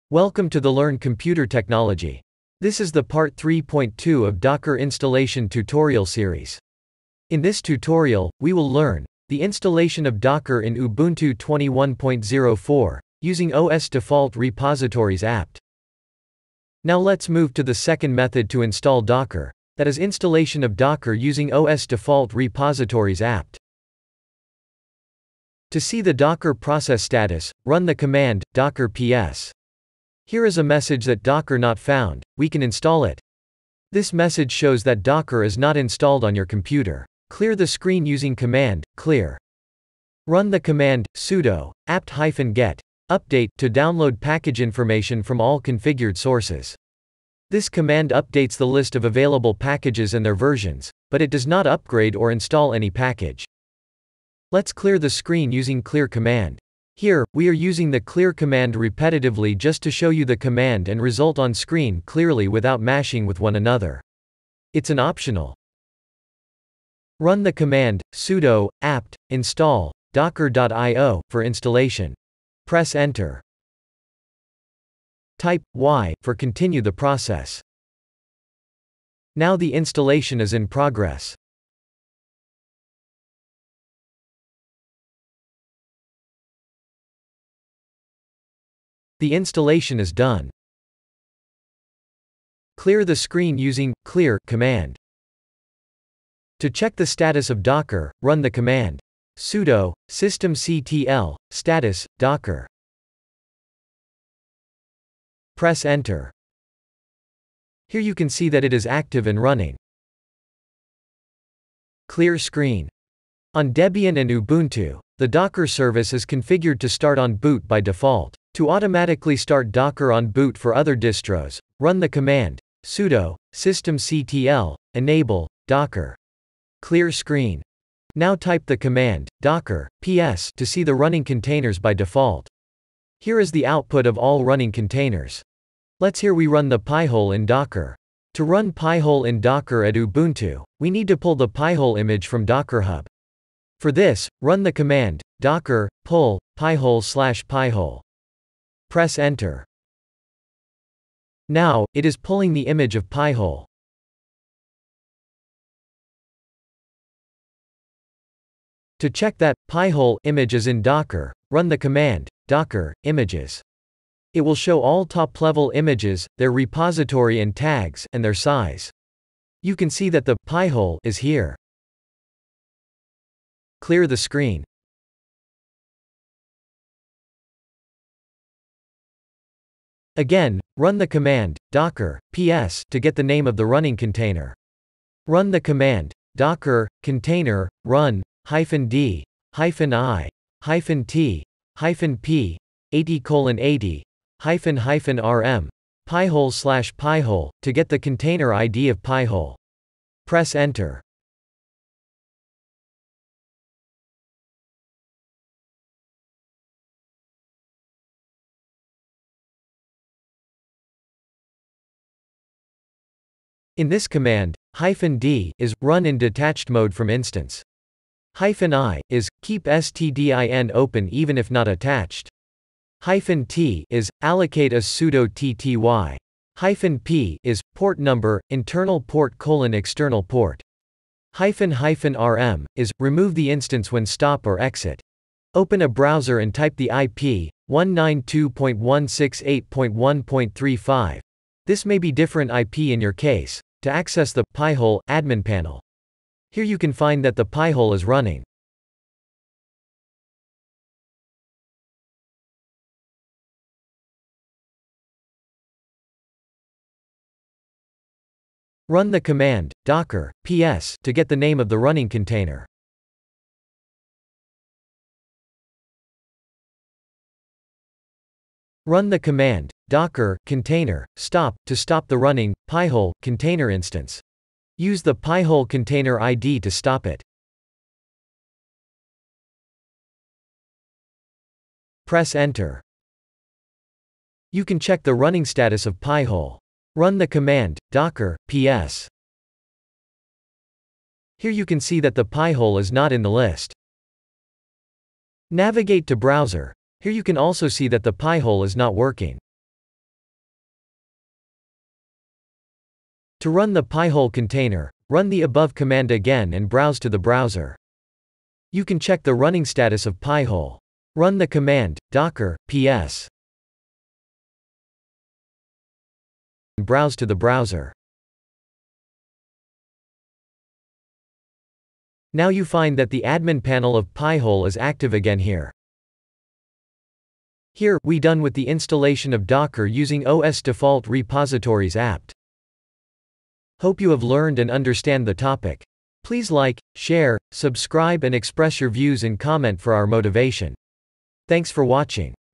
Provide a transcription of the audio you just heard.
Welcome to the Learn Computer Technology. This is the part 3.2 of Docker installation tutorial series. In this tutorial, we will learn the installation of Docker in Ubuntu 21.04 using OS default repositories apt. Now let's move to the second method to install Docker, that is installation of Docker using OS default repositories apt. To see the Docker process status, run the command docker ps. Here is a message that Docker not found, we can install it. This message shows that Docker is not installed on your computer. Clear the screen using command clear. Run the command sudo apt-get update to download package information from all configured sources. This command updates the list of available packages and their versions, but it does not upgrade or install any package. Let's clear the screen using clear command. Here, we are using the clear command repetitively just to show you the command and result on screen clearly without mashing with one another. It's an optional. Run the command sudo apt install docker.io for installation. Press enter. Type Y for continue the process. Now the installation is in progress. The installation is done. Clear the screen using clear command. To check the status of Docker, run the command sudo systemctl status docker. Press enter. Here you can see that it is active and running. Clear screen. On Debian and Ubuntu, the Docker service is configured to start on boot by default. To automatically start Docker on boot for other distros, run the command sudo systemctl enable docker. Clear screen. Now type the command docker ps to see the running containers by default. Here is the output of all running containers. Let's here we run the Pi-hole in Docker. To run Pi-hole in Docker at Ubuntu, we need to pull the Pi-hole image from Docker Hub. For this, run the command docker pull pi-hole/pi-hole. Press enter. Now, it is pulling the image of Pi-hole. To check that Pi-hole image is in Docker, run the command docker images. It will show all top-level images, their repository and tags, and their size. You can see that the Pi-hole is here. Clear the screen. Again, run the command docker ps to get the name of the running container. Run the command docker container run -d -i -t -p 80:80 -rm pi-hole/pi-hole to get the container ID of Pi-hole. Press enter. In this command, -d is run in detached mode from instance. -i is keep stdin open even if not attached. -t is allocate as sudo tty. -p is port number, internal port :external port. -rm is remove the instance when stop or exit. Open a browser and type the IP 192.168.1.35. This may be different IP in your case. To access the Pi-hole admin panel. Here you can find that the Pi-hole is running. Run the command docker ps to get the name of the running container. Run the command docker container stop to stop the running Pi-hole container instance. Use the Pi-hole container ID to stop it. Press enter. You can check the running status of Pi-hole. Run the command docker ps. Here you can see that the Pi-hole is not in the list. Navigate to browser. Here you can also see that the Pi-hole is not working. To run the Pi-hole container, run the above command again and browse to the browser. You can check the running status of Pi-hole. Run the command, docker, ps. Browse to the browser. Now you find that the admin panel of Pi-hole is active again here. Here, we done with the installation of Docker using OS Default Repositories apt. Hope you have learned and understand the topic. Please like, share, subscribe and express your views in comment for our motivation. Thanks for watching.